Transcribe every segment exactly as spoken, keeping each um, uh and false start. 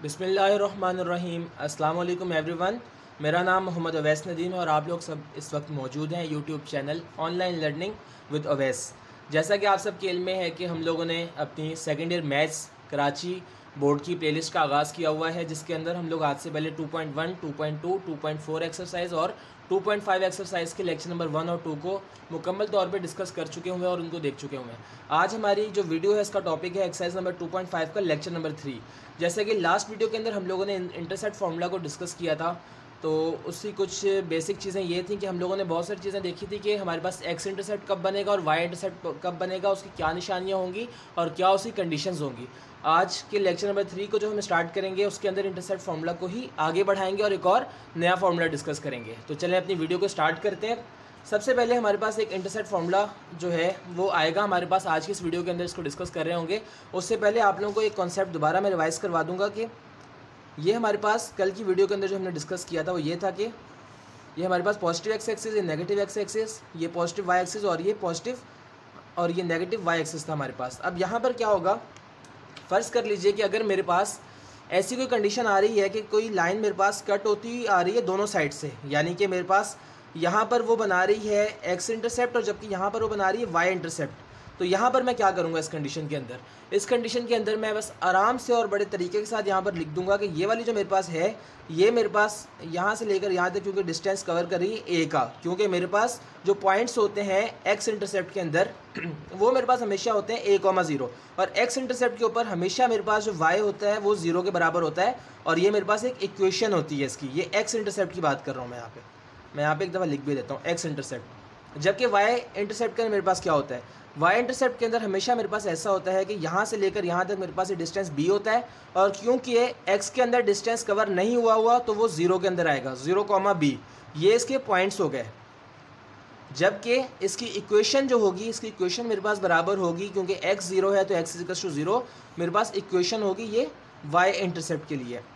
बिस्मिल्लाहिर्रहमानिर्रहीम। अस्सलाम वालेकुम एवरीवन। मेरा नाम मोहम्मद अवैस नदीम है और आप लोग सब इस वक्त मौजूद हैं YouTube channel online learning with Awais. जैसा कि आप सब के इल्म में है कि हम लोगों ने अपनी second year maths Karachi board की प्लेलिस्ट का आगाज़ किया हुआ है, जिसके अंदर हम लोग आज से पहले two point one, two point two, two point four exercise और टू पॉइंट फाइव एक्सरसाइज के लेक्चर नंबर वन और टू को मुकम्मल तौर पे डिस्कस कर चुके हुए हैं और उनको देख चुके हुए हैं। आज हमारी जो वीडियो है इसका टॉपिक है exercise number two point five का लेक्चर नंबर थ्री। जैसे कि लास्ट वीडियो के अंदर हम लोगों ने इंटरसेप्ट फार्मूला को डिस्कस किया था, तो उसकी कुछ बेसिक चीज़ें ये थी कि हम लोगों ने बहुत सारी चीज़ें देखी थी कि हमारे पास एक्स इंटरसेप्ट कब बनेगा और वाई इंटरसेप्ट कब बनेगा, उसकी क्या निशानियाँ होंगी और क्या उसकी कंडीशंस होंगी। आज के लेक्चर नंबर थ्री को जो हम स्टार्ट करेंगे उसके अंदर इंटरसेप्ट फार्मूला को ही आगे बढ़ाएंगे और एक और नया फार्मूला डिस्कस करेंगे। तो चलें अपनी वीडियो को स्टार्ट करते हैं। सबसे पहले हमारे पास एक इंटरसेप्ट फार्मूला जो है वो आएगा हमारे पास आज की इस वीडियो के अंदर, इसको डिस्कस कर रहे होंगे। उससे पहले आप लोगों को एक कॉन्सेप्ट दोबारा मैं रिवाइज़ करवा दूंगा कि ये हमारे पास कल की वीडियो के अंदर जो हमने डिस्कस किया था वो ये था कि ये हमारे पास पॉजिटिव एक्स एक्सिस, ये नेगेटिव एक्स एक्सिस, ये पॉजिटिव वाई एक्सिस और ये पॉजिटिव और ये नेगेटिव वाई एक्सिस था हमारे पास। अब यहाँ पर क्या होगा, फ़र्ज़ कर लीजिए कि अगर मेरे पास ऐसी कोई कंडीशन आ रही है कि कोई लाइन मेरे पास कट होती आ रही है दोनों साइड से, यानी कि मेरे पास यहाँ पर वो बना रही है एक्स इंटरसेप्ट और जबकि यहाँ पर वो बना रही है वाई इंटरसेप्ट। तो यहाँ पर मैं क्या करूँगा इस कंडीशन के अंदर, इस कंडीशन के अंदर मैं बस आराम से और बड़े तरीके के साथ यहाँ पर लिख दूंगा कि ये वाली जो मेरे पास है ये मेरे पास यहाँ से लेकर यहाँ तक, क्योंकि डिस्टेंस कवर कर रही है ए का, क्योंकि मेरे पास जो पॉइंट्स होते हैं एक्स इंटरसेप्ट के अंदर वो मेरे पास हमेशा होते हैं ए कॉमा ज़ीरो, और एक्स इंटरसेप्ट के ऊपर हमेशा मेरे पास जो वाई होता है वो ज़ीरो के बराबर होता है। और ये मेरे पास एक इक्वेशन होती है इसकी, ये एक्स इंटरसेप्ट की बात कर रहा हूँ मैं यहाँ पे मैं यहाँ पे एक दफ़ा लिख भी देता हूँ एक्स इंटरसेप्ट। जबकि वाई इंटरसेप्ट के अंदर मेरे पास क्या होता है, वाई इंटरसेप्ट के अंदर हमेशा मेरे पास ऐसा होता है कि यहाँ से लेकर यहाँ तक मेरे पास ये डिस्टेंस बी होता है, और क्योंकि ये एक्स के अंदर डिस्टेंस कवर नहीं हुआ हुआ तो वो ज़ीरो के अंदर आएगा, ज़ीरो कॉमा बी, ये इसके पॉइंट्स हो गए। जबकि इसकी इक्वेशन जो होगी, इसकी इक्वेशन मेरे पास बराबर होगी, क्योंकि एक्स ज़ीरो है तो एक्स इक्वल्स टू ज़ीरो, मेरे पास इक्वेशन होगी ये वाई इंटरसेप्ट के लिए।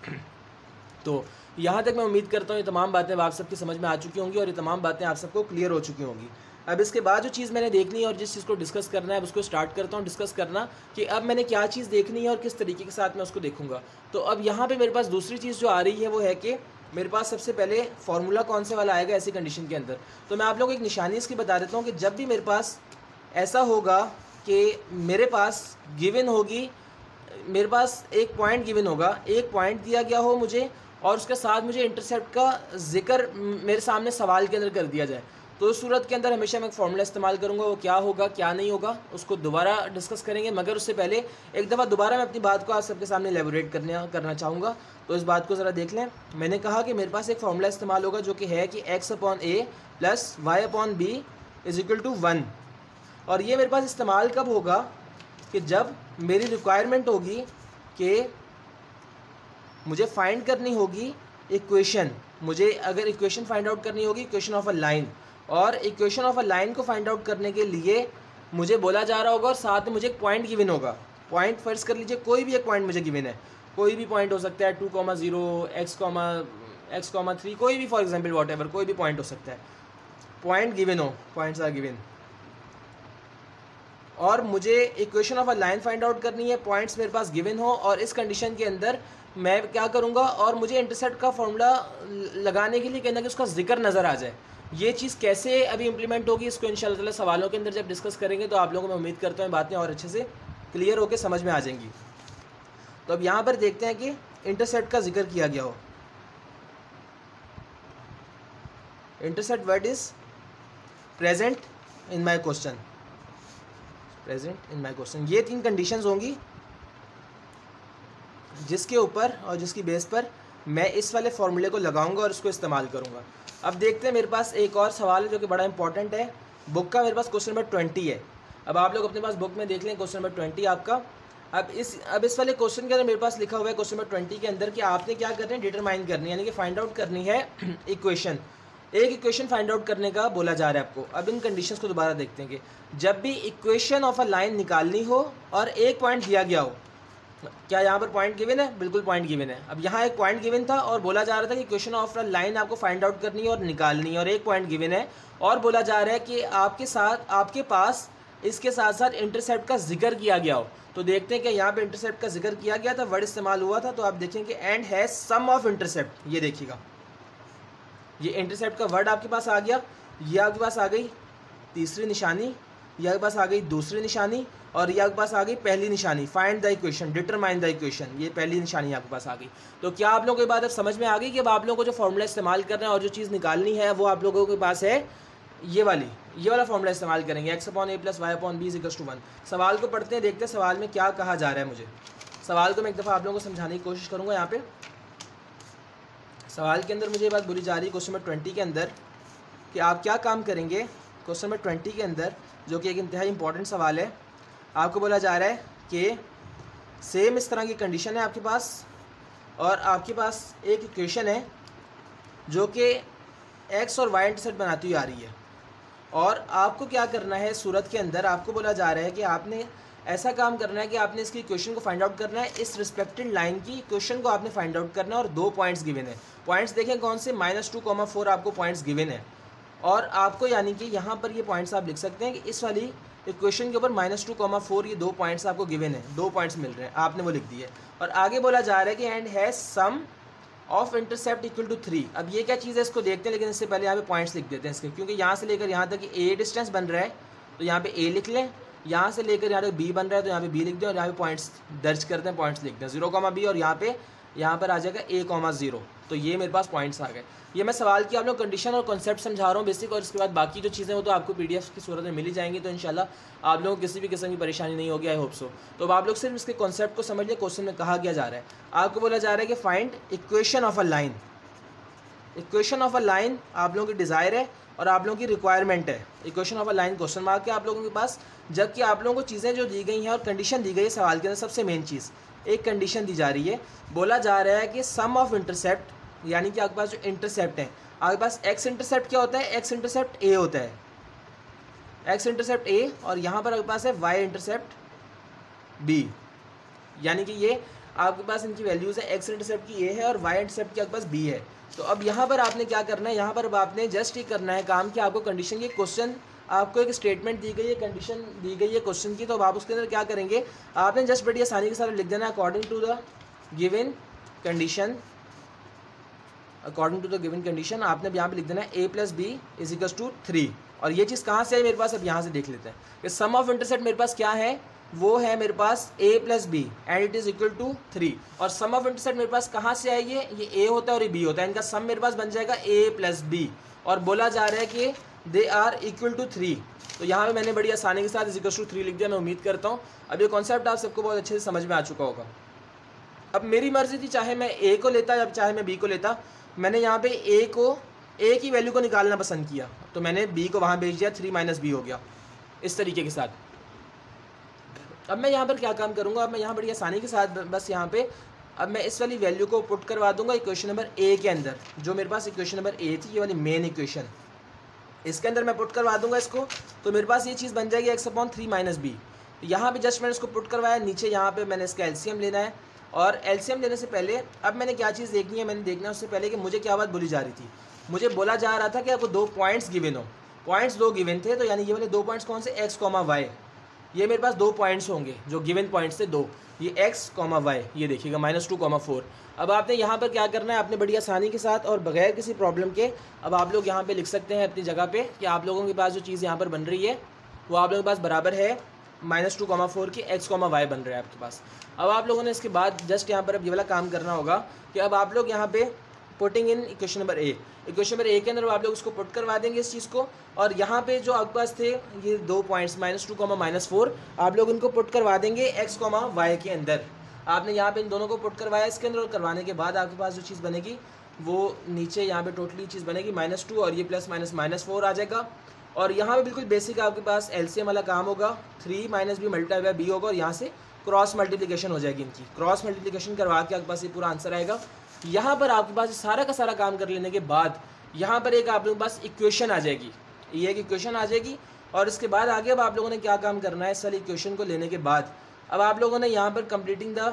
तो यहाँ तक मैं उम्मीद करता हूँ ये तमाम बातें आप सबकी समझ में आ चुकी होंगी और ये तमाम बातें आप सबको क्लियर हो चुकी होंगी। अब इसके बाद जो चीज़ मैंने देखनी है और जिस चीज़ को डिस्कस करना है उसको स्टार्ट करता हूँ डिस्कस करना कि अब मैंने क्या चीज़ देखनी है और किस तरीके के साथ मैं उसको देखूँगा। तो अब यहाँ पे मेरे पास दूसरी चीज़ जो आ रही है वो है कि मेरे पास सबसे पहले फार्मूला कौन से वाला आएगा ऐसी कंडीशन के अंदर। तो मैं आप लोगों को एक निशानी इसकी बता देता हूँ कि जब भी मेरे पास ऐसा होगा कि मेरे पास गिवन होगी, मेरे पास एक पॉइंट गिवन होगा, एक पॉइंट दिया गया हो मुझे और उसके साथ मुझे इंटरसेप्ट का जिक्र मेरे सामने सवाल के अंदर कर दिया जाए, तो उस सूरत के अंदर हमेशा मैं एक फार्मूला इस्तेमाल करूँगा। वो क्या होगा क्या नहीं होगा उसको दोबारा डिस्कस करेंगे, मगर उससे पहले एक दफ़ा दोबारा मैं अपनी बात को आप सबके सामने एलेबोरेट करने करना चाहूँगा। तो इस बात को ज़रा देख लें। मैंने कहा कि मेरे पास एक फार्मूला इस्तेमाल होगा जो कि है कि x upon A plus y upon B is equal to one. और ये मेरे पास इस्तेमाल कब होगा कि जब मेरी रिक्वायरमेंट होगी कि मुझे फाइंड करनी होगी इक्वेशन, मुझे अगर इक्वेशन फाइंड आउट करनी होगी इक्वेशन ऑफ अ लाइन, और इक्वेशन ऑफ अ लाइन को फाइंड आउट करने के लिए मुझे बोला जा रहा होगा और साथ में मुझे एक पॉइंट गिवन होगा। पॉइंट फर्ज कर लीजिए कोई भी एक पॉइंट मुझे गिवन है, कोई भी पॉइंट हो सकता है two comma zero, x comma x comma three, कोई भी फॉर एग्जांपल वॉट एवर, कोई भी पॉइंट हो सकता है, पॉइंट गिवन हो, पॉइंट्स आर गिवन, और मुझे equation of a line find out करनी है, पॉइंट्स मेरे पास गिवन हो, और इस कंडीशन के अंदर मैं क्या करूँगा और मुझे इंटरसेप्ट का फॉर्मूला लगाने के लिए कहना कि उसका जिक्र नज़र आ जाए। ये चीज़ कैसे अभी इंप्लीमेंट होगी इसको इंशाल्लाह ताला सवालों के अंदर जब डिस्कस करेंगे तो आप लोगों को मैं उम्मीद करता हूँ बातें और अच्छे से क्लियर होकर समझ में आ जाएंगी। तो अब यहाँ पर देखते हैं कि इंटरसेप्ट का जिक्र किया गया हो। Intercept word is present in my question, present in my question. ये तीन कंडीशंस होंगी जिसके ऊपर और जिसकी बेस पर मैं इस वाले फार्मूले को लगाऊंगा और इसको इस्तेमाल करूंगा। अब देखते हैं, मेरे पास एक और सवाल है जो कि बड़ा इंपॉर्टेंट है। बुक का मेरे पास क्वेश्चन नंबर ट्वेंटी है। अब आप लोग अपने पास बुक में देख लें क्वेश्चन नंबर ट्वेंटी आपका। अब इस अब इस वाले क्वेश्चन के अंदर मेरे पास लिखा हुआ है क्वेश्चन नंबर ट्वेंटी के अंदर कि आपने क्या करना है, डिटरमाइन करनी है, यानी कि फाइंड आउट करनी है इक्वेशन। एक इक्वेशन फाइंड आउट करने का बोला जा रहा है आपको। अब इन कंडीशंस को दोबारा देखते हैं कि जब भी इक्वेशन ऑफ अ लाइन निकालनी हो और एक पॉइंट दिया गया हो, क्या यहाँ पर पॉइंट गिवन है? बिल्कुल पॉइंट गिवन है। अब यहाँ एक पॉइंट गिवन था और बोला जा रहा था कि इक्वेशन ऑफ अ लाइन आपको फाइंड आउट करनी है और निकालनी है, और एक पॉइंट गिवन है और बोला जा रहा है कि आपके साथ आपके पास इसके साथ साथ इंटरसेप्ट का जिक्र किया गया हो। तो देखते हैं कि यहाँ पे इंटरसेप्ट का जिक्र किया गया था, वर्ड इस्तेमाल हुआ था। तो आप देखेंगे and has sum of intercept, ये देखिएगा ये इंटरसेप्ट का वर्ड आपके पास आ गया, ये आपके पास आ गई तीसरी निशानी, ये आपके पास आ गई दूसरी निशानी, और ये आपके पास आ गई पहली निशानी, find the equation, determine the equation, ये पहली निशानी आपके पास आ गई। तो क्या आप लोगों को ये बात अब समझ में आ गई कि अब आप लोगों को जो फॉर्मूला इस्तेमाल करना है और जो चीज़ निकालनी है वो आप लोगों के पास है ये वाली, ये वाला फॉर्मूला इस्तेमाल करेंगे, x upon A plus y upon B is equals to one. सवाल को पढ़ते हैं, देखते हैं सवाल में क्या कहा जा रहा है। मुझे सवाल को मैं एक दफ़ा आप लोगों को समझाने की कोशिश करूँगा। यहाँ पे सवाल के अंदर मुझे ये बात बोली जा रही है क्वेश्चन नंबर ट्वेंटी के अंदर कि आप क्या काम करेंगे। क्वेश्चन नंबर ट्वेंटी के अंदर जो कि एक इंतहाई इंपॉर्टेंट सवाल है, आपको बोला जा रहा है कि सेम इस तरह की कंडीशन है आपके पास, और आपके पास एक इक्वेशन है जो कि एक्स और वाई इंटरसेप्ट बनाती हुई आ रही है, और आपको क्या करना है सूरत के अंदर, आपको बोला जा रहा है कि आपने ऐसा काम करना है कि आपने इसकी इक्वेशन को फाइंड आउट करना है, इस रिस्पेक्टेड लाइन की इक्वेशन को आपने फाइंड आउट करना है, और दो पॉइंट्स गिवन है। पॉइंट्स देखें कौन से, माइनस टू कॉमा फोर आपको पॉइंट्स गिवन है, और आपको यानी कि यहाँ पर ये पॉइंट्स आप लिख सकते हैं कि इस वाली इक्वेशन के ऊपर माइनस टू कॉमा फोर ये दो पॉइंट्स आपको गिवन है, दो पॉइंट्स मिल रहे हैं, आपने वो लिख दिए। और आगे बोला जा रहा है कि and has sum of intercept equal to three. अब ये क्या चीज़ है इसको देखते हैं, लेकिन इससे पहले यहाँ पे पॉइंट्स लिख देते हैं इसके, क्योंकि यहाँ से लेकर यहाँ तक ए डिस्टेंस बन रहा है तो यहाँ पे ए लिख लें, यहाँ से लेकर यहाँ तक बी बन रहा है तो यहाँ पे बी लिख दें, और यहाँ पे पॉइंट्स दर्ज करते हैं, पॉइंट्स लिख दें, जीरो कॉमा बी, और यहाँ पे यहाँ पर आ जाएगा ए कॉमा जीरो। तो ये मेरे पास पॉइंट्स आ गए। ये मैं सवाल की आप लोग कंडीशन और कॉन्सेप्ट समझा रहा हूँ बेसिक, और इसके बाद बाकी जो चीज़ें वो तो आपको पीडीएफ की सूरत में मिल ही जाएंगी, तो इंशाल्लाह आप लोगों को किसी भी किस्म की परेशानी नहीं होगी, आई होप सो। तो अब आप लोग सिर्फ इसके कॉन्सेप्ट को समझ लें। क्वेश्चन में कहा गया जा रहा है, आपको बोला जा रहा है कि find equation of a line. Equation of a line आप लोगों की डिज़ायर है और आप लोगों की रिक्वायरमेंट है। Equation of a line question mark है आप लोगों के पास, जबकि आप लोगों को चीज़ें जो दी गई हैं और कंडीशन दी गई है सवाल के अंदर, सबसे मेन चीज़ एक कंडीशन दी जा रही है, बोला जा रहा है कि सम ऑफ इंटरसेप्ट, यानी कि आपके पास जो इंटरसेप्ट है, आपके पास एक्स इंटरसेप्ट क्या होता है, एक्स इंटरसेप्ट ए होता है, एक्स इंटरसेप्ट ए, और यहाँ पर आपके पास है वाई इंटरसेप्ट बी, यानी कि ये आपके पास इनकी वैल्यूज़ है, एक्स इंटरसेप्ट की ए है और वाई इंटरसेप्ट की आपके पास बी है। तो अब यहाँ पर आपने क्या करना है, यहाँ पर अब आपने जस्ट ये करना है काम कि आपको कंडीशन, ये क्वेश्चन आपको एक स्टेटमेंट दी गई है, कंडीशन दी गई है क्वेश्चन की, तो अब आप उसके अंदर क्या करेंगे, आपने जस्ट बड़ी आसानी के साथ लिख देना है according to the given condition, according to the given condition आपने यहाँ पे लिख देना है A plus B is equal to three. और ये चीज़ कहाँ से है मेरे पास, अब यहाँ से देख लेते हैं कि सम ऑफ इंटरसेप्ट मेरे पास क्या है, वो है मेरे पास A plus B and it is equal to three. और सम ऑफ इंटरसेप्ट मेरे पास कहाँ से आएगी, ये ए होता है और ये बी होता है, इनका सम मेरे पास बन जाएगा ए प्लस बी, और बोला जा रहा है कि they are equal to three. तो यहाँ पे मैंने बड़ी आसानी के साथ इज इक्वल टू थ्री लिख दिया। मैं उम्मीद करता हूँ अब ये कॉन्सेप्ट आप सबको बहुत अच्छे से समझ में आ चुका होगा। अब मेरी मर्जी थी, चाहे मैं ए को लेता या चाहे मैं बी को लेता, मैंने यहाँ पे ए को ए की वैल्यू को निकालना पसंद किया, तो मैंने बी को वहाँ भेज दिया, थ्री माइनस बी हो गया इस तरीके के साथ। अब मैं यहाँ पर क्या काम करूँगा, अब मैं यहाँ बड़ी आसानी के साथ बस यहाँ पे अब मैं इस वाली वैल्यू को पुट करवा दूंगा इक्वेशन नंबर ए के अंदर, जो मेरे पास इक्वेशन नंबर ए थी, ये वाली मेन इक्वेशन, इसके अंदर मैं पुट करवा दूंगा इसको। तो मेरे पास ये चीज़ बन जाएगी x upon three minus B. यहाँ पे जस्ट मैंने इसको पुट करवाया, नीचे यहाँ पे मैंने इसका एलसीएम लेना है, और एलसीएम लेने से पहले अब मैंने क्या चीज़ देखनी है, मैंने देखना है उससे पहले कि मुझे क्या बात बोली जा रही थी। मुझे बोला जा रहा था कि आपको दो पॉइंट्स गिवन हो, पॉइंट्स दो गिवन थे, तो यानी ये वाले दो पॉइंट्स कौन से, एक्स कॉमा वाई, ये मेरे पास दो पॉइंट्स होंगे जो गिवन पॉइंट्स थे दो, ये एक्स कॉमा वाई, ये देखिएगा माइनस टू कॉमा फोर। अब आपने यहाँ पर क्या करना है, आपने बड़ी आसानी के साथ और बगैर किसी प्रॉब्लम के अब आप लोग यहाँ पे लिख सकते हैं अपनी जगह पे कि आप लोगों के पास जो चीज़ यहाँ पर बन रही है वो आप लोगों के पास बराबर है माइनस टू कॉमा फोर की एक्स कॉमा वाई बन रहा है आपके पास। अब आप लोगों ने इसके बाद जस्ट यहाँ पर अब ये वाला काम करना होगा कि अब आप लोग यहाँ पे putting in equation number A, equation number ए के अंदर आप लोग उसको पुट करवा देंगे इस चीज़ को, और यहाँ पे जो आपके पास थे ये दो points minus two comma minus four, आप लोग इनको पुट करवा देंगे एक्स कॉमा वाई के अंदर। आपने यहाँ पे इन दोनों को पुट करवाया इसके अंदर, और करवाने के बाद आपके पास जो चीज़ बनेगी वो नीचे यहाँ पे टोटली चीज़ बनेगी माइनस टू, और ये प्लस माइनस माइनस फोर आ जाएगा। और यहाँ पे बिल्कुल बेसिक आपके पास एलसीएम वाला काम होगा, three minus B multiply by B होगा, और यहाँ से क्रॉस मल्टीप्लिकेशन हो जाएगी इनकी, क्रॉस मल्टीप्लिकेशन करवा के आपके पास ये पूरा आंसर आएगा। यहाँ पर आपके पास सारा का सारा काम कर लेने के बाद यहाँ पर एक आप लोगों के पास इक्वेशन आ जाएगी, ये एक इक्वेशन आ जाएगी। और इसके बाद आगे अब आप लोगों ने क्या काम करना है, इस वाली इक्वेशन को लेने के बाद अब आप लोगों ने यहाँ पर completing the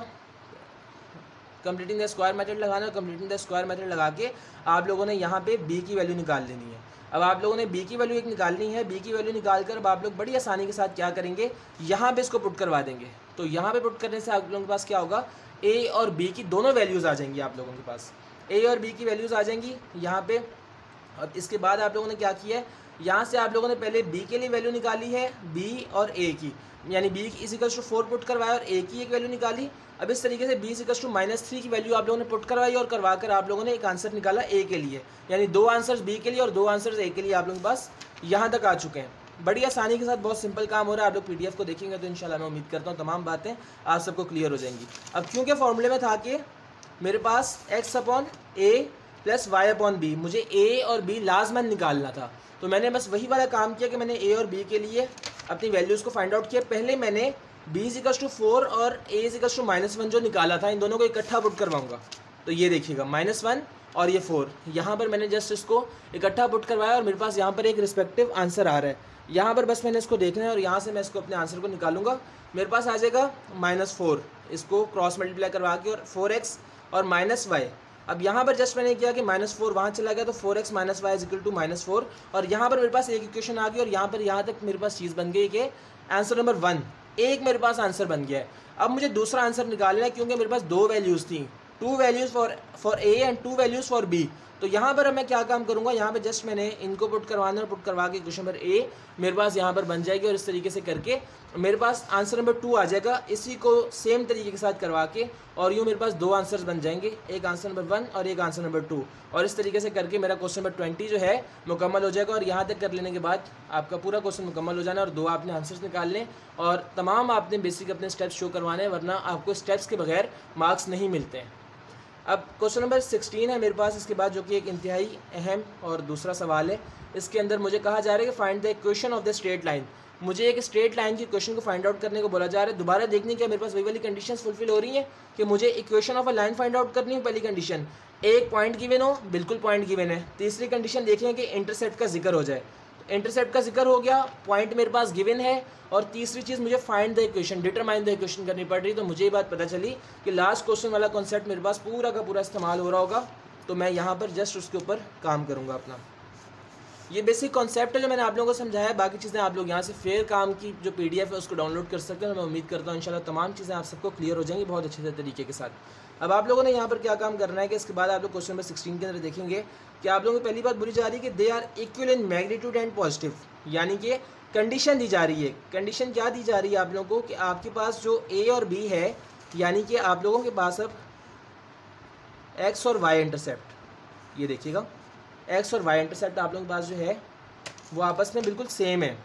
completing the square method लगाना है, कंप्लीटिंग द स्क्वायर मेथड लगा के आप लोगों ने यहाँ पे b की वैल्यू निकाल लेनी है। अब आप लोगों ने बी की वैल्यू एक निकालनी है। बी की वैल्यू निकाल कर अब आप लोग बड़ी आसानी के साथ क्या करेंगे, यहाँ पे इसको पुट करवा देंगे। तो यहाँ पे पुट करने से आप लोगों के पास क्या होगा, ए और बी की दोनों वैल्यूज़ आ जाएंगी। आप लोगों के पास ए और बी की वैल्यूज़ आ जाएंगी यहाँ पे। अब इसके बाद आप लोगों ने क्या किया है, यहाँ से आप लोगों ने पहले बी के लिए वैल्यू निकाली है, बी और ए की, यानी B is equals to four put करवाया और ए की एक वैल्यू निकाली। अब इस तरीके से B is equals to minus three की वैल्यू आप लोगों ने पुट करवाई और करवा कर आप लोगों ने एक आंसर निकाला ए के लिए, यानी दो आंसर्स बी के लिए और दो आंसर्स ए के लिए आप लोगों के पास यहाँ तक आ चुके हैं। बड़ी आसानी के साथ बहुत सिंपल काम हो रहा है। आप लोग पीडीएफ को देखेंगे तो इंशाल्लाह मैं उम्मीद करता हूँ तमाम बातें आप सबको क्लियर हो जाएंगी। अब क्योंकि फॉर्मूले में था कि मेरे पास एक्स अपॉन ए प्लस वाई अपॉन बी, मुझे ए और बी लाजमन निकालना था, तो मैंने बस वही वाला काम किया कि मैंने ए और बी के लिए अपनी वैल्यूज़ को फाइंड आउट किया। पहले मैंने B is equals to four और A is equals to minus one जो निकाला था, इन दोनों को इकट्ठा पुट करवाऊंगा। तो ये देखिएगा माइनस वन और ये फोर, यहाँ पर मैंने जस्ट इसको इकट्ठा पुट करवाया और मेरे पास यहाँ पर एक रिस्पेक्टिव आंसर आ रहा है। यहाँ पर बस मैंने इसको देखना है और यहाँ से मैं इसको अपने आंसर को निकालूंगा। मेरे पास आ जाएगा माइनस फोर, इसको क्रॉस मल्टीप्लाई करवा के, और फोर एक्स और माइनस वाई। अब यहाँ पर जस्ट मैंने किया कि माइनस फोर वहाँ चला गया तो four x minus y is equal to minus four, और यहाँ पर मेरे पास एक इक्वेशन आ गई और यहाँ पर यहाँ तक मेरे पास चीज़ बन गई कि आंसर नंबर वन, एक मेरे पास आंसर बन गया है। अब मुझे दूसरा आंसर निकालना है क्योंकि मेरे पास दो वैल्यूज़ थी, two values for for A and two values for B. तो यहाँ पर मैं क्या काम करूँगा, यहाँ पे जस्ट मैंने इनको पुट करवाना और पुट करवा के क्वेश्चन नंबर ए मेरे पास यहाँ पर बन जाएगी और इस तरीके से करके मेरे पास आंसर नंबर टू आ जाएगा। इसी को सेम तरीके के साथ करवा के और यूँ मेरे पास दो आंसर्स बन जाएंगे, एक आंसर नंबर वन और एक आंसर नंबर टू, और इस तरीके से करके मेरा क्वेश्चन नंबर ट्वेंटी जो है मुकम्मल हो जाएगा। और यहाँ तक कर लेने के बाद आपका पूरा क्वेश्चन मुकम्मल हो जाना और दो आपने आंसर्स निकाल लें और तमाम आपने बेसिक अपने स्टेप्स शो करवाने हैं, वरना आपको स्टेप्स के बगैर मार्क्स नहीं मिलते हैं। अब क्वेश्चन नंबर सिक्सटीन है मेरे पास इसके बाद, जो कि एक इंतहाई अहम और दूसरा सवाल है। इसके अंदर मुझे कहा जा रहा है कि find the equation of the straight line. मुझे एक स्ट्रेट लाइन की इक्वेशन को फाइंड आउट करने को बोला जा रहा है। दोबारा देखने के मेरे पास वही वाली कंडीशंस फुलफिल हो रही हैं कि मुझे equation of a line find out करनी है। पहली कंडीशन, एक पॉइंट गिवन हो, बिल्कुल पॉइंट गिवन है। तीसरी कंडीशन देखें कि इंटरसेप्ट का जिक्र हो जाए, इंटरसेप्ट का जिक्र हो गया, पॉइंट मेरे पास गिवन है, और तीसरी चीज़ मुझे find the equation, determine the equation करनी पड़ रही। तो मुझे ये बात पता चली कि लास्ट क्वेश्चन वाला कॉन्सेप्ट मेरे पास पूरा का पूरा इस्तेमाल हो रहा होगा, तो मैं यहाँ पर जस्ट उसके ऊपर काम करूँगा अपना। ये बेसिक कॉन्सेप्ट है जो मैंने आप लोगों को समझाया है। बाकी चीज़ें आप लोग यहाँ से फेयर काम की जो पीडीएफ है उसको डाउनलोड कर सकते हैं। मैं उम्मीद करता हूँ इंशाल्लाह तमाम चीज़ें आप सबको क्लियर हो जाएंगी बहुत अच्छे से तरीके के साथ। अब आप लोगों ने यहाँ पर क्या काम करना है कि इसके बाद आप लोग क्वेश्चन नंबर सिक्सटीन के अंदर देखेंगे कि आप लोगों को पहली बात बोली जा रही है कि they are equal in magnitude and positive, यानी कि कंडीशन दी जा रही है। कंडीशन क्या दी जा रही है आप लोगों को कि आपके पास जो ए और बी है, यानी कि आप लोगों के पास अब एक्स और वाई इंटरसेप्ट, ये देखिएगा एक्स और वाई इंटरसेप्ट आप लोगों के पास जो है वो आपस में बिल्कुल सेम है।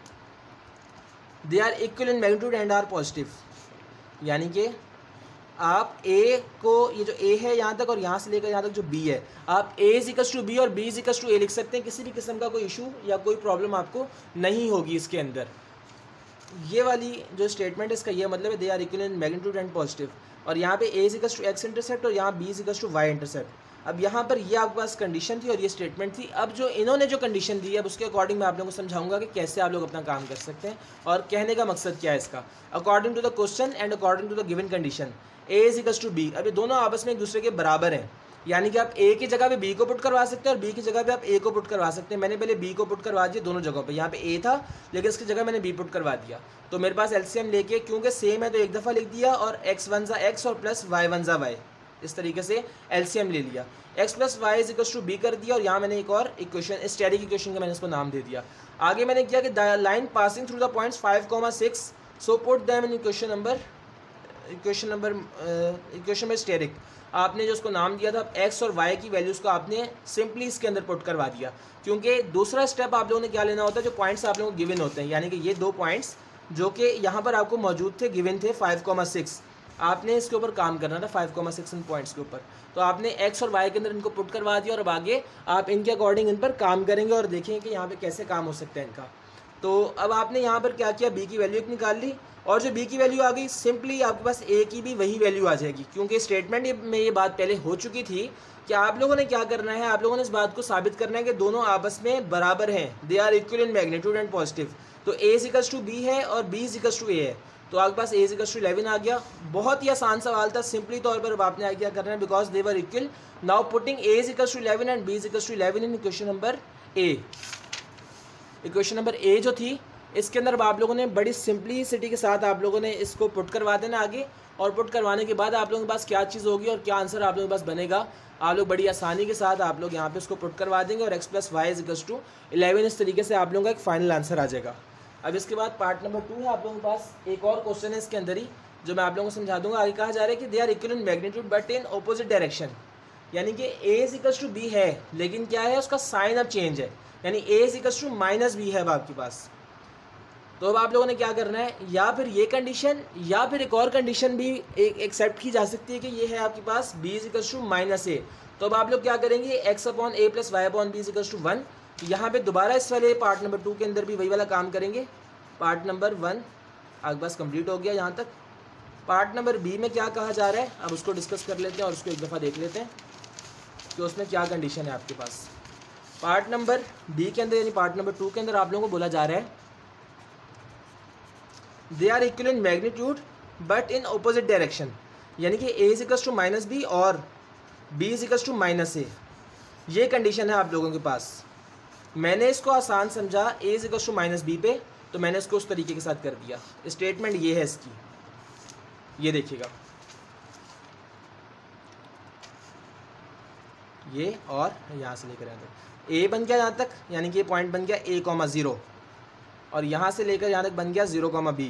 They are equal in magnitude and are positive, यानी कि आप ए को, ये जो ए है यहाँ तक और यहाँ से लेकर यहाँ तक जो बी है, आप A is equals to B और B is equals to A लिख सकते हैं। किसी भी किस्म का कोई इशू या कोई प्रॉब्लम आपको नहीं होगी इसके अंदर। ये वाली जो स्टेटमेंट है इसका ये मतलब है they are equal in magnitude and positive, और यहाँ पे ए is equals to x intercept और यहाँ B is equals to y intercept. अब यहाँ पर ये आपके पास कंडीशन थी और ये स्टेटमेंट थी। अब जो इन्होंने जो कंडीशन दी है अब उसके अकॉर्डिंग मैं आप लोगों को समझाऊंगा कि कैसे आप लोग अपना काम कर सकते हैं और कहने का मकसद क्या है इसका। According to the question and according to the given condition, A is equals to B. अब ये दोनों आपस में एक दूसरे के बराबर हैं, यानी कि आप ए की जगह पे बी को पुट करवा सकते हैं और बी की जगह पे आप ए को पुट करवा सकते हैं। मैंने पहले बी को पुट करवा दिया दोनों जगहों पे, यहाँ पे ए था लेकिन इसकी जगह मैंने बी पुट करवा दिया। तो मेरे पास एलसीएम लेके, क्योंकि सेम है तो एक दफ़ा लिख दिया और एक्स वन ज़ा एक्स और प्लस वाई वन ज़ा वाई, इस तरीके से एलसीएम ले लिया। X plus y is equals to B कर दिया और यहाँ मैंने एक और इक्वेशन, स्टेरिक इक्वेशन का मैंने इसको नाम दे दिया। आगे मैंने किया कि the line passing through the points five comma six, so put them in equation number equation number equation में स्टेरिक। आपने जो उसको नाम दिया था एक्स और वाई की वैल्यूज़ को आपने सिंपली इसके अंदर पुट करवा दिया, क्योंकि दूसरा स्टेप आप लोगों ने क्या लेना होता है, जो पॉइंट्स आप लोगों को गिवन होते हैं, यानी कि ये दो पॉइंट्स जो कि यहाँ पर आपको मौजूद थे, गिवन थे फाइव कॉमा सिक्स, आपने इसके ऊपर काम करना था five comma six in points के ऊपर। तो आपने एक्स और वाई के अंदर इनको पुट करवा दिया और अब आगे आप इनके अकॉर्डिंग इन पर काम करेंगे और देखेंगे कि यहाँ पे कैसे काम हो सकता है इनका। तो अब आपने यहाँ पर क्या किया, बी की वैल्यू एक निकाल ली और जो बी की वैल्यू आ गई सिंपली आपके पास ए की भी वही वैल्यू आ जाएगी, क्योंकि स्टेटमेंट में ये बात पहले हो चुकी थी कि आप लोगों ने क्या करना है, आप लोगों ने इस बात को साबित करना है कि दोनों आपस में बराबर हैं, they are equal in magnitude and positive. तो A is equals to B है और B is equals to A है, तो आपके पास A is equals to eleven आ गया। बहुत ही आसान सवाल था, सिंपली तौर पर अब आपने क्या करना है, because they were equal, now putting A is equals to eleven and B is equals to eleven in equation number A. Equation number A जो थी इसके अंदर अब आप लोगों ने बड़ी सिंपलिसिटी के साथ आप लोगों ने इसको पुट करवा देना आगे, और पुट करवाने के बाद आप लोगों के पास क्या चीज़ होगी और क्या आंसर आप लोगों के पास बनेगा, आप लोग बड़ी आसानी के साथ आप लोग यहाँ पे उसको पुट करवा देंगे और x plus y is equals to eleven, इस तरीके से आप लोगों का एक फाइनल आंसर आ जाएगा। अब इसके बाद पार्ट नंबर टू है, आप लोगों के पास एक और क्वेश्चन है इसके अंदर ही जो मैं आप लोगों को समझा दूंगा। आगे कहा जा रहा है कि they are equal in magnitude but in opposite direction, यानी कि A is equals to B है लेकिन क्या है उसका साइन अब चेंज है, यानी A is equals to minus B है अब आपके पास। तो अब आप लोगों ने क्या करना है, या फिर ये कंडीशन या फिर एक और कंडीशन भी एक एक्सेप्ट की जा सकती है कि ये है आपके पास B is equals to minus A. तो अब आप लोग क्या करेंगे, x upon A plus y upon B is equals to one. यहाँ पे दोबारा इस वाले पार्ट नंबर टू के अंदर भी वही वाला काम करेंगे। पार्ट नंबर वन आपके पास कंप्लीट हो गया यहाँ तक। पार्ट नंबर बी में क्या कहा जा रहा है अब उसको डिस्कस कर लेते हैं और उसको एक दफ़ा देख लेते हैं कि उसमें क्या कंडीशन है आपके पास। पार्ट नंबर बी के अंदर यानी पार्ट नंबर टू के अंदर आप लोगों को बोला जा रहा है they are equal in magnitude but in opposite direction, यानी कि A is equals to minus B और B is equals to minus A, ये कंडीशन है आप लोगों के पास। मैंने इसको आसान समझा A is equals to minus B पे, तो मैंने इसको उस तरीके के साथ कर दिया। स्टेटमेंट ये है इसकी, ये देखिएगा ये और यहाँ से लेकर यहाँ तक ए बन गया यहाँ तक, यानी कि ये पॉइंट बन गया ए कॉमा ज़ीरो, और यहाँ से लेकर यहाँ तक बन गया ज़ीरो कॉमा बी।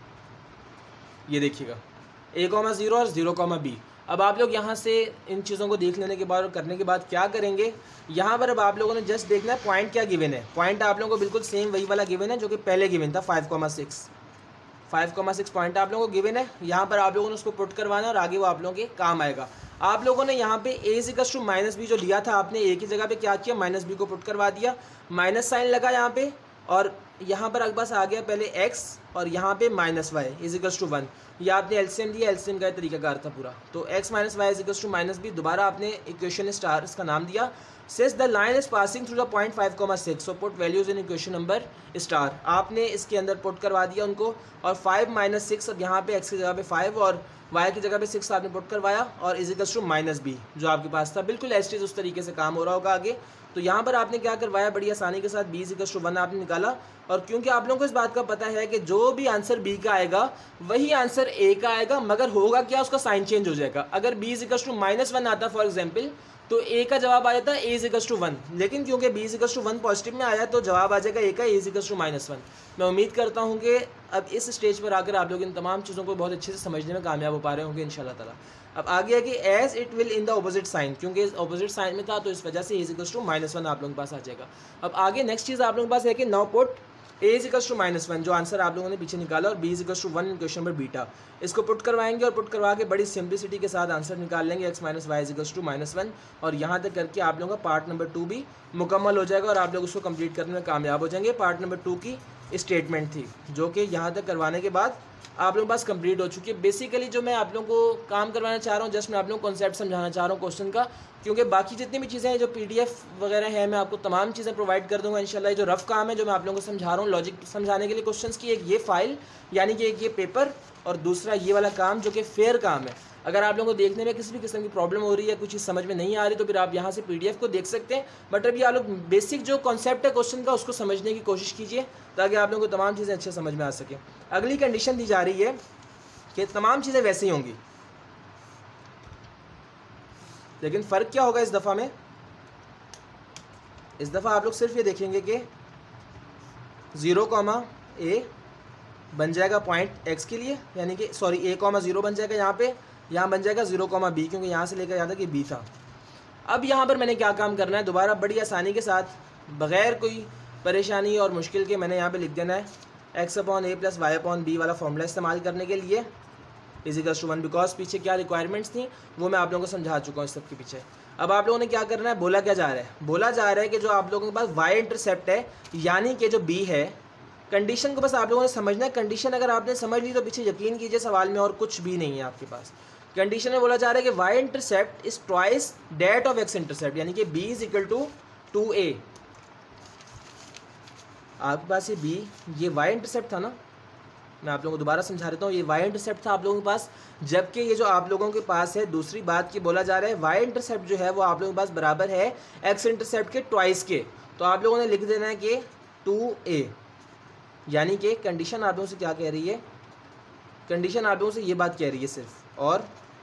ये देखिएगा ए कॉमा ज़ीरो और ज़ीरो कॉमा बी। अब आप लोग यहाँ से इन चीज़ों को देख लेने के बाद और करने के बाद क्या करेंगे, यहाँ पर अब आप लोगों ने जस्ट देखना है पॉइंट क्या गिवन है। पॉइंट आप लोगों को बिल्कुल सेम वही वाला गिवन है जो कि पहले गिवन था, five comma six five comma six point आप लोगों को गिवन है। यहाँ पर आप लोगों ने उसको पुट करवाना है और आगे वो आप लोगों के काम आएगा। आप लोगों ने यहाँ पे ए is equals to minus B जो लिया था, आपने ए की जगह पे क्या किया, माइनस बी को पुट करवा दिया, माइनस साइन लगा यहाँ पे, और यहाँ पर आपके पास आ गया पहले x और यहाँ पे minus y is equals to one. ये आपने एलसीएम दिया, एलसीएम का तरीकाकार था पूरा। तो x minus y is equals to minus B, दोबारा आपने इक्वेशन स्टार इसका नाम दिया। Since the line is passing through the point five comma six, so put values in equation number star, आपने इसके अंदर पुट करवा दिया उनको। और फाइव माइनस सिक्स, अब यहाँ पे x की जगह पे फाइव और y की जगह पे सिक्स आपने पुट करवाया, और is equals to minus B जो आपके पास था। बिल्कुल एस टीज उस तरीके से काम हो रहा होगा आगे। तो यहाँ पर आपने क्या करवाया, बड़ी आसानी के साथ B is equals to one आपने निकाला। और क्योंकि आप लोगों को इस बात का पता है कि जो भी आंसर बी का आएगा वही आंसर ए का आएगा, मगर होगा क्या, उसका साइन चेंज हो जाएगा। अगर B is equals to minus one आता फॉर एग्जाम्पल, तो ए का जवाब आ जाता है A is equals to one, लेकिन क्योंकि B is equals to one positive में आया तो जवाब आ जाएगा ए का A is equals to minus one. मैं उम्मीद करता हूँ कि अब इस स्टेज पर आकर आप लोग इन तमाम चीज़ों को बहुत अच्छे से समझने में कामयाब हो पा रहे होंगे इंशाल्लाह ताला। अब आगे है कि as it will in the opposite sign, क्योंकि ऑपोजिट साइन में था तो इस वजह से A is equals to minus one आप लोगों के पास आ जाएगा। अब आगे नेक्स्ट चीज़ आप लोगों के पास है कि now put A is equals to minus one, जो आंसर आप लोगों ने पीछे निकाला, और B is equals to one in question number beta. इसको पुट करवाएंगे और पुट करवा के बड़ी सिंप्लिसिटी के साथ आंसर निकाल लेंगे, x minus y is equals to minus one. और यहाँ तक करके आप लोगों का पार्ट नंबर टू भी मुकम्मल हो जाएगा और आप लोग उसको कंप्लीट करने में कामयाब हो जाएंगे। पार्ट नंबर टू की स्टेटमेंट थी जो कि यहाँ तक करवाने के बाद आप लोगों के पास कंप्लीट हो चुकी है। बेसिकली जो मैं आप लोगों को काम करवाना चाह रहा हूँ, जस्ट मैं आप लोगों को कॉन्सेप्ट समझाना चाह रहा हूँ क्वेश्चन का, क्योंकि बाकी जितनी भी चीज़ें हैं जो पीडीएफ वगैरह है मैं आपको तमाम चीज़ें प्रोवाइड कर दूंगा इंशाल्लाह। जो रफ काम है जो मैं आप लोगों को समझा रहा हूँ लॉजिक समझाने के लिए क्वेश्चंस की, एक ये फाइल यानी कि एक ये पेपर और दूसरा ये वाला काम जो कि फेयर काम है। अगर आप लोगों को देखने में किसी भी किस्म की प्रॉब्लम हो रही है, कुछ चीज़ समझ में नहीं आ रही, तो फिर आप यहाँ से पीडीएफ को देख सकते हैं। बट अभी आप लोग बेसिक जो कॉन्सेप्ट है क्वेश्चन का उसको समझने की कोशिश कीजिए ताकि आप लोगों को तमाम चीज़ें अच्छे समझ में आ सकें। अगली कंडीशन दी जा रही है कि तमाम चीज़ें वैसे ही होंगी, लेकिन फ़र्क क्या होगा इस दफ़ा में, इस दफ़ा आप लोग सिर्फ ये देखेंगे कि ज़ीरो कॉमा ए बन जाएगा पॉइंट एक्स के लिए, यानी कि सॉरी ए कॉमा ज़ीरो बन जाएगा यहाँ पे, यहाँ बन जाएगा ज़ीरो कॉमा बी, क्योंकि यहाँ से लेकर यहाँ तक ये बी था। अब यहाँ पर मैंने क्या काम करना है, दोबारा बड़ी आसानी के साथ बग़ैर कोई परेशानी और मुश्किल के मैंने यहाँ पे लिख देना है एक्स अपॉन ए प्लस वाई अपॉन बी वाला फॉर्मूला इस्तेमाल करने के लिए is equals to one, because पीछे क्या रिक्वायरमेंट्स थी वो मैं आप लोगों को समझा चुका हूँ इस सब के पीछे। अब आप लोगों ने क्या करना है, बोला क्या जा रहा है, बोला जा रहा है कि जो आप लोगों के पास वाई इंटरसेप्ट है यानी कि जो बी है, कंडीशन को बस आप लोगों ने समझना है। कंडीशन अगर आपने समझ ली तो पीछे यकीन कीजिए सवाल में और कुछ भी नहीं है आपके पास। कंडीशन में बोला जा रहा है कि y intercept is twice that of x intercept, यानी कि b is equal to two a. आपके पास ये बी, ये वाई इंटरसेप्ट था ना, मैं आप लोगों को दोबारा समझा देता हूँ, ये वाई इंटरसेप्ट था आप लोगों के पास, जबकि ये जो आप लोगों के पास है दूसरी बात की बोला जा रहा है वाई इंटरसेप्ट जो है वो आप लोगों के पास बराबर है एक्स इंटरसेप्ट के ट्वाइस के। तो आप लोगों ने लिख देना है कि टू ए, यानी कि कंडीशन आप लोगों से क्या कह रही है, कंडीशन आप लोगों से ये बात कह रही है सिर्फ, और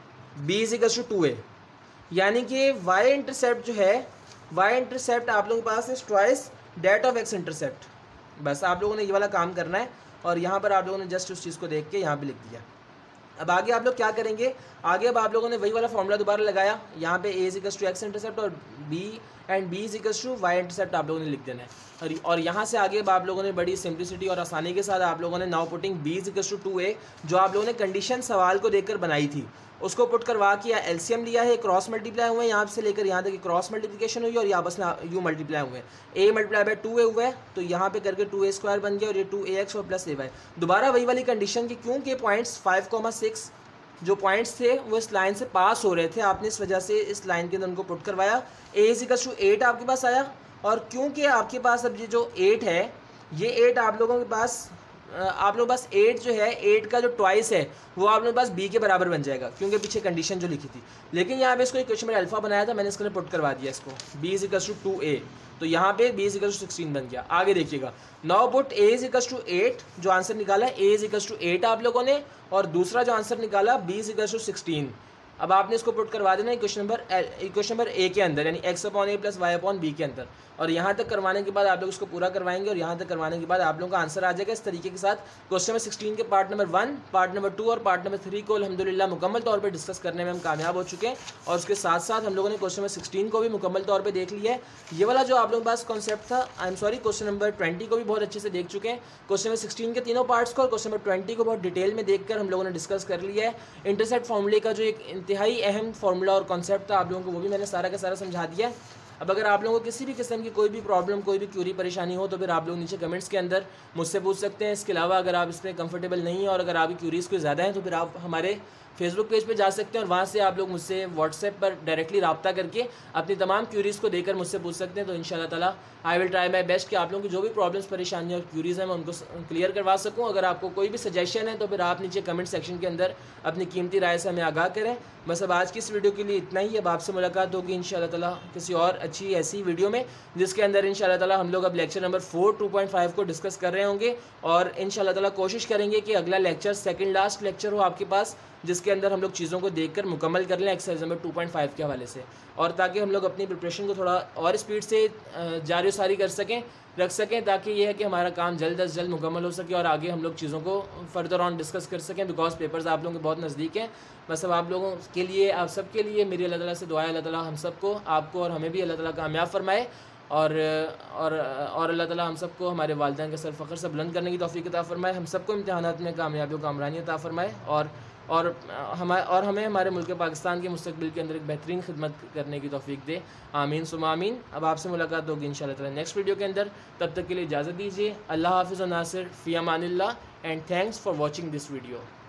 B is equal to two a, यानी कि वाई इंटरसेप्ट जो है, वाई इंटरसेप्ट आप लोगों के पास है twice that of x intercept. बस आप लोगों ने ये वाला काम करना है, और यहाँ पर आप लोगों ने जस्ट उस चीज़ को देख के यहाँ पे लिख दिया। अब आगे आप लोग क्या करेंगे, आगे अब आप लोगों ने वही वाला फॉर्मूला दोबारा लगाया, यहाँ पे ए is equal to x intercept और b and B is equal to y intercept आप लोगों ने लिख देना है। और यहाँ से आगे अब आप लोगों ने बड़ी सिंप्लिसिटी और आसानी के साथ आप लोगों ने now putting b is equal to two a, जो आप लोगों ने कंडीशन सवाल को देखकर बनाई थी, उसको पुट करवा के एलसीएम लिया है, क्रॉस मल्टीप्लाई हुए हैं यहाँ से लेकर यहाँ तक क्रॉस मल्टीप्लिकेशन हुई और यहाँ बस में यू मल्टीप्लाई हुए हैं, a multiply by two a हुआ है, तो यहाँ पे करके टू ए स्क्वायर बन गया और ये टू ए एक्स और प्लस ए वाई। दोबारा वही वाली कंडीशन की, क्योंकि पॉइंट्स फाइव कॉमा सिक्स जो पॉइंट्स थे वो इस लाइन से पास हो रहे थे, आपने इस वजह से इस लाइन के अंदर उनको पुट करवाया। A is equal to eight आपके पास आया, और क्योंकि आपके पास अब ये जो एट है, ये एट आप लोगों के पास आप लोगों के पास एट जो है, एट का जो ट्वाइस है वो आप लोगों के पास बी के बराबर बन जाएगा, क्योंकि पीछे कंडीशन जो लिखी थी। लेकिन यहाँ पे इसको इक्वेशन में अल्फा बनाया था, मैंने इसके लिए पुट करवा दिया इसको, b is equal to two a, तो यहाँ पे b is equal to sixteen बन गया। आगे देखिएगा, now put A is equal to eight, जो आंसर निकाला a is equal to eight आप लोगों ने, और दूसरा जो आंसर निकाला b is equal to sixteen. अब आपने इसको पुट करवा देना इक्वेशन नंबर इक्वेशन नंबर ए के अंदर, यानी एक्स अपॉन ए प्लस वाई अपॉन बी के अंदर, और यहाँ तक करवाने के बाद आप लोग इसको पूरा करवाएंगे, और यहाँ तक करवाने के बाद आप लोगों का आंसर आ जाएगा इस तरीके के साथ। क्वेश्चन नंबर सिक्सटीन के part number one, part number two और पार्ट नंबर थ्री को अल्हम्दुलिल्लाह मुकम्मल तौर पे डिस्कस करने में हम कामयाब हो चुके हैं, और उसके साथ साथ हम लोगों ने क्वेश्चन नंबर सिक्सटीन को भी मुकम्मल तौर पर देख लिया है। ये वाला जो आप लोगों के पास कॉन्सेप्ट था, I am sorry, question number twenty को भी बहुत अच्छे से देख चुके हैं। क्वेश्चन नंबर सिक्सटीन के तीनों पार्ट्स को और क्वेश्चन नंबर ट्वेंटी को बहुत डिटेल में देखकर हम लोगों ने डिस्कस कर लिया है। इंटरसेप्ट फॉर्मूले का जो एक इंतहाई अहम फॉर्मूला और कॉन्सेप्ट था आप लोगों को, वो भी मैंने सारा का सारा समझा दिया है। अब अगर आप लोगों को किसी भी किस्म की कोई भी प्रॉब्लम, कोई भी क्यूरी परेशानी हो, तो फिर आप लोग नीचे कमेंट्स के अंदर मुझसे पूछ सकते हैं। इसके अलावा अगर आप इसमें कंफर्टेबल नहीं है और अगर आपकी क्यूरीज़ कोई ज़्यादा हैं, तो फिर आप हमारे फेसबुक पेज पे जा सकते हैं और वहाँ से आप लोग मुझसे व्हाट्सएप पर डायरेक्टली रब्ता करके अपनी तमाम क्यूरीज़ को देकर मुझसे पूछ सकते हैं। तो इंशाल्लाह ताला I will try my best कि आप लोगों की जो भी प्रॉब्लम्स, परेशानियाँ और क्यूरीज़ हैं मैं उनको क्लियर करवा सकूँ। अगर आपको कोई भी सजेशन है तो फिर आप नीचे कमेंट सेक्शन के अंदर अपनी कीमती राय से हमें आगाह करें। बस अब आज की इस वीडियो के लिए इतना ही। अब आपसे मुलाकात होगी इंशाल्लाह ताला किसी और अच्छी ऐसी वीडियो में, जिसके अंदर इंशाल्लाह ताला हम लोग अब lecture number four two point five को डिस्कस कर रहे होंगे, और इंशाल्लाह ताला कोशिश करेंगे कि अगला लेक्चर सेकंड लास्ट लेक्चर हो आपके पास, जिसके अंदर हम लोग चीज़ों को देखकर मुकम्मल कर लें exercise number two point five के हवाले से, और ताकि हम लोग अपनी प्रिपरेशन को थोड़ा और स्पीड से जारी सारी कर सकें, रख सकें, ताकि ये है कि हमारा काम जल्द अज जल्द मुकम्मल हो सके और आगे हम लोग चीज़ों को फर्दर ऑन डिस्कस कर सकें, बिकॉज पेपर्स आप लोगों के बहुत नज़दीक हैं। बस अब आप लोगों के लिए, आप सब के लिए मेरी अल्लाह ताला से दुआ है, अल्लाह ताला हम सबको, आपको और हमें भी अल्लाह ताला कामयाब फरमाए, और और और अल्लाह ताला हम सबको हमारे वालिदैन के सर फ़ख्र से बुलंद करने की तौफीक अता फरमाए, हम सबको इम्तिहानात में कामयाबी और कामरानी अता फरमाए, और और हम और हमें हमारे मुल्क पाकिस्तान के मुस्तकबिल के अंदर एक बेहतरीन खिदमत करने की तौफीक दे। आमीन सुमा आमीन। अब आपसे मुलाकात होगी इंशाल्लाह ताला नेक्स्ट वीडियो के अंदर। तब तक के लिए इजाज़त दीजिए। अल्लाह हाफ़िज़ व नासिर फ़ी अमानिल्लाह, and thanks for watching this video.